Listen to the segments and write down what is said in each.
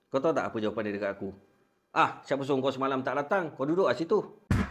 Kau tahu tak apa jawapan dia dekat aku? Ah, siapa suruh kau semalam tak datang? Kau duduk kat situ.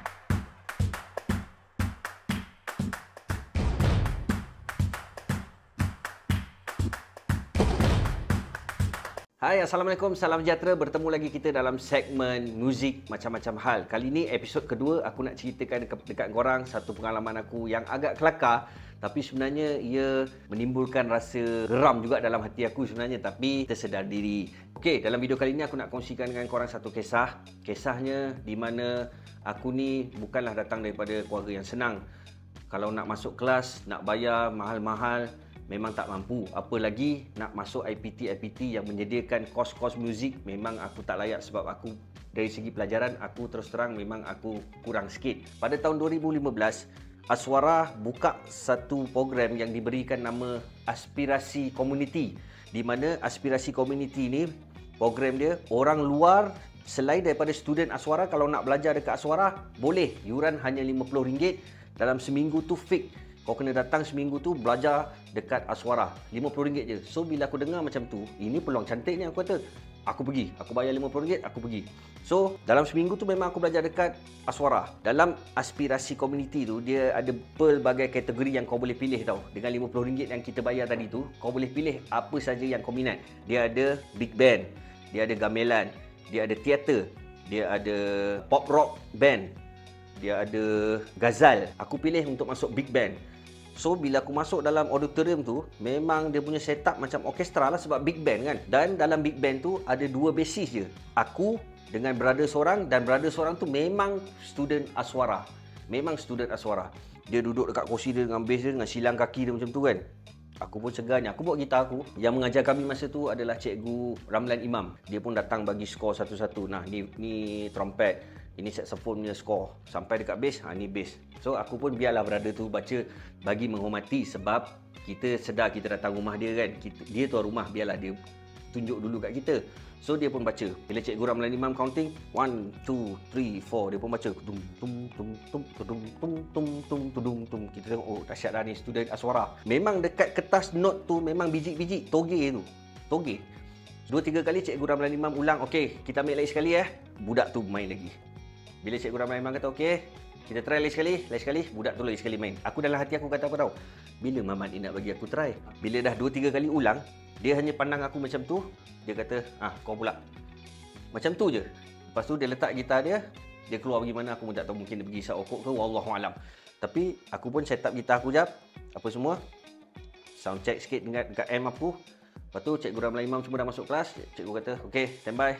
Hai, Assalamualaikum, salam sejahtera. Bertemu lagi kita dalam segmen muzik macam-macam hal. Kali ni episod kedua, aku nak ceritakan dekat korang satu pengalaman aku yang agak kelakar. Tapi sebenarnya ia menimbulkan rasa geram juga dalam hati aku sebenarnya. Tapi tersedar diri. Okey, dalam video kali ni aku nak kongsikan dengan korang satu kisah. Kisahnya di mana aku ni bukanlah datang daripada keluarga yang senang. Kalau nak masuk kelas, nak bayar mahal-mahal, memang tak mampu. Apa lagi nak masuk IPT yang menyediakan kos-kos muzik, memang aku tak layak sebab aku dari segi pelajaran aku terus terang memang aku kurang sikit. Pada tahun 2015, Aswara buka satu program yang diberikan nama Aspirasi Komuniti, di mana Aspirasi Komuniti ni program dia orang luar selain daripada student Aswara, kalau nak belajar dekat Aswara boleh, yuran hanya RM50 dalam seminggu tu fix. Kau kena datang seminggu tu belajar dekat Aswara. RM50 je. So bila aku dengar macam tu, ini peluang cantik ni, aku kata, aku pergi. Aku bayar RM50, aku pergi. So dalam seminggu tu memang aku belajar dekat Aswara. Dalam aspirasi komuniti tu, dia ada pelbagai kategori yang kau boleh pilih tau. Dengan RM50 yang kita bayar tadi tu, kau boleh pilih apa saja yang kau minat. Dia ada big band, dia ada gamelan, dia ada teater, dia ada pop rock band, dia ada ghazal. Aku pilih untuk masuk big band. So bila aku masuk dalam auditorium tu, memang dia punya setup macam orkestra lah sebab big band kan. Dan dalam big band tu ada dua basis je. Aku dengan brother seorang, dan brother seorang tu memang student Aswara. Memang student Aswara. Dia duduk dekat kursi dia dengan bass dia, dengan silang kaki dia macam tu kan. Aku pun segarnya. Aku bawa gitar aku. Yang mengajar kami masa tu adalah Cikgu Ramlan Imam. Dia pun datang bagi skor satu-satu. Nah, ni trompet, ini saxophone punya skor. Sampai dekat bass, ni bass. So aku pun biarlah brother tu baca bagi menghormati sebab kita sedar kita datang rumah dia kan. Dia tuan rumah, biarlah dia tunjuk dulu kat kita. So dia pun baca. Bila Cikgu Ramlan Imam counting 1 2 3 4, dia pun baca tum tum tum tum tum tum tum tum tum tum. Kita tengok, oh dahsyat dah ni student Aswara. Memang dekat kertas note tu memang biji-biji toge tu. Toge. 2-3 kali Cikgu Ramlan Imam ulang, okey, kita ambil lagi sekali budak tu main lagi. Bila Cikgu Ramlan Imam kata okey, kita try lagi sekali, budak tu lagi sekali main. Aku dalam hati aku kata apa tahu? Bila Mamat ni nak bagi aku try? Bila dah 2-3 kali ulang, dia hanya pandang aku macam tu. Dia kata, kau pula. Macam tu je. Lepas tu dia letak gitar dia, dia keluar pergi mana aku pun tak tahu, mungkin dia pergi isap okok ke, wallahualam. Tapi aku pun set up gitar aku jap, apa semua. Sound check sikit dekat amp aku. Lepas tu Cikgu Ramlan Imam semua dah masuk kelas. Cikgu kata, okey, standby.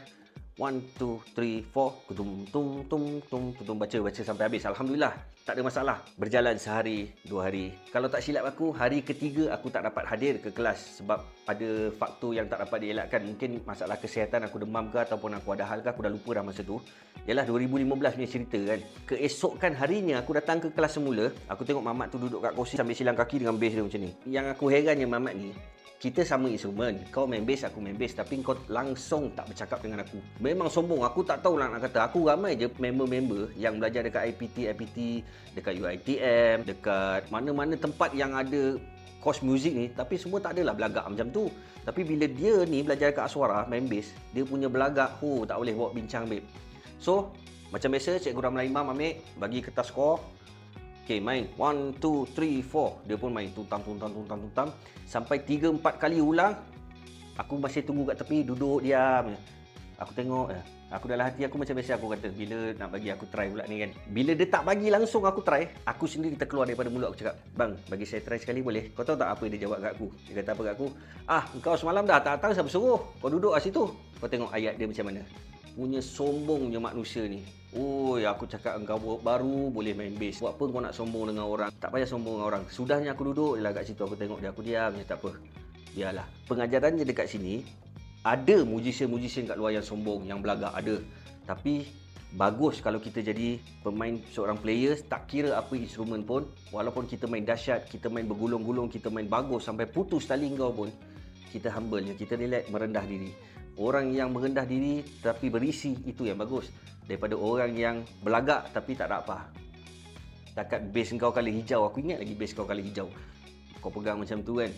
1 2 3 4, tum tum tum tum tum, baca sampai habis. Alhamdulillah, tak ada masalah. Berjalan sehari, 2 hari. Kalau tak silap aku, hari ketiga aku tak dapat hadir ke kelas sebab ada faktor yang tak dapat dielakkan. Mungkin masalah kesihatan, aku demam ke ataupun aku ada hal ke, aku dah lupa dah masa tu. Yalah 2015 punya cerita kan. Keesokan harinya aku datang ke kelas semula. Aku tengok Mamat tu duduk kat kursi sambil silang kaki dengan bass dia macam ni. Yang aku herannya Mamat ni, kita sama instrumen, kau main bass, aku main bass, tapi kau langsung tak bercakap dengan aku. Memang sombong, aku tak tahu lah nak kata. Aku ramai je member-member yang belajar dekat IPT, dekat UiTM, dekat mana-mana tempat yang ada kos muzik ni, tapi semua tak adalah belagak macam tu. Tapi bila dia ni belajar dekat Aswara, main bass, dia punya belagak, tak boleh bawa bincang babe. So, macam biasa, Cikgu Ramlan Imam ambil, bagi kertas skor. Okay, main 1 2 3 4. Dia pun main tuntam sampai 3-4 kali ulang. Aku masih tunggu kat tepi, duduk diam. Aku tengok, aku dalam hati aku macam biasa, aku kata bila nak bagi aku try pula ni kan. Bila dia tak bagi langsung aku try, aku sendiri terkeluar daripada mulut aku cakap, "Bang, bagi saya try sekali boleh?" Kau tahu tak apa dia jawab kat aku? Dia kata apa kat aku? Engkau semalam dah tak datang, siapa suruh? Kau duduk kat situ. Kau tengok ayat dia macam mana. Punya sombongnya manusia ni. Aku cakap engkau baru boleh main bass. Buat apa kau nak sombong dengan orang? Tak payah sombong dengan orang. Sudahnya aku duduk je lah kat situ. Aku tengok dia, aku diam je, tak apa. Biarlah. Pengajarannya dekat sini, ada musician kat luar yang sombong, yang belagak, ada. Tapi bagus kalau kita jadi pemain, seorang player, tak kira apa instrumen pun, walaupun kita main dahsyat, kita main bergulung-gulung, kita main bagus sampai putus tali kau pun, kita humble je, kita relax, merendah diri. Orang yang merendah diri tapi berisi, itu yang bagus. Daripada orang yang belagak tapi tak ada apa. Takat bass kau kali hijau, aku ingat lagi bass kau kali hijau. Kau pegang macam tu kan.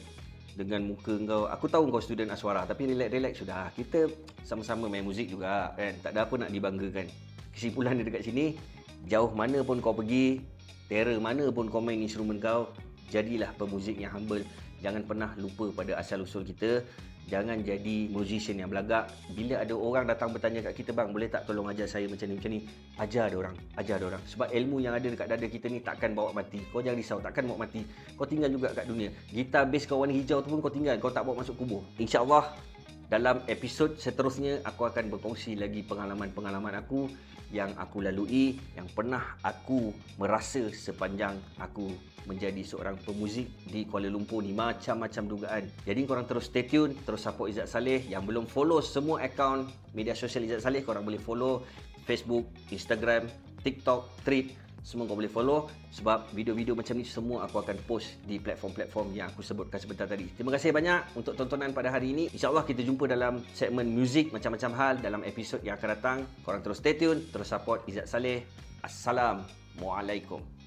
dengan muka kau. Aku tahu kau student Aswara, tapi relax sudah. Kita sama-sama main muzik juga kan. Tak ada apa nak dibanggakan. Kesimpulan dia dekat sini, jauh mana pun kau pergi, terror mana pun kau main instrumen kau, jadilah pemuzik yang humble. Jangan pernah lupa pada asal usul kita. Jangan jadi musician yang belagak. Bila ada orang datang bertanya kat kita, bang boleh tak tolong ajar saya macam ni, ajar dia orang. Sebab ilmu yang ada dekat dada kita ni takkan bawa mati. Kau jangan risau, takkan bawa mati. Kau tinggal juga kat dunia. Gitar bass kau warna hijau tu pun kau tinggal, kau tak bawa masuk kubur. InsyaAllah dalam episod seterusnya aku akan berkongsi lagi pengalaman-pengalaman aku yang aku lalui, yang pernah aku merasa sepanjang aku menjadi seorang pemuzik di Kuala Lumpur ni. Macam-macam dugaan. Jadi korang terus stay tune, terus support Izzat Saleh. Yang belum follow semua akaun media sosial Izzat Saleh, korang boleh follow Facebook, Instagram, TikTok, Thread. Semua kau boleh follow sebab video-video macam ni semua aku akan post di platform-platform yang aku sebutkan sebentar tadi. Terima kasih banyak untuk tontonan pada hari ini. InsyaAllah kita jumpa dalam segmen muzik macam-macam hal dalam episod yang akan datang. Korang terus stay tune, terus support Izzat Saleh. Assalamualaikum.